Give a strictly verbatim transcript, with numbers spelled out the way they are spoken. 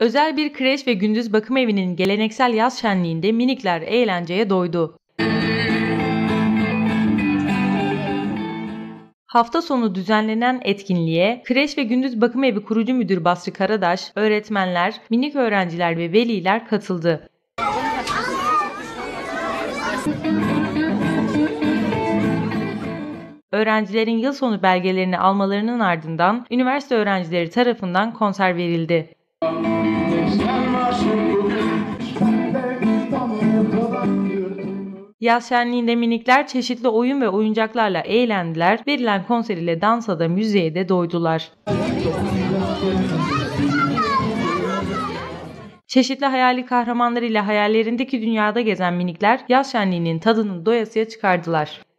Özel bir kreş ve gündüz bakım evinin geleneksel yaz şenliğinde minikler eğlenceye doydu. Hafta sonu düzenlenen etkinliğe kreş ve gündüz bakım evi kurucu müdür Basri Karadaş, öğretmenler, minik öğrenciler ve veliler katıldı. Öğrencilerin yıl sonu belgelerini almalarının ardından üniversite öğrencileri tarafından konser verildi. Yaz şenliğinde minikler çeşitli oyun ve oyuncaklarla eğlendiler, verilen konser ile dansa da müziğe de doydular. Çeşitli hayali kahramanlar ile hayallerindeki dünyada gezen minikler yaz şenliğinin tadını doyasıya çıkardılar.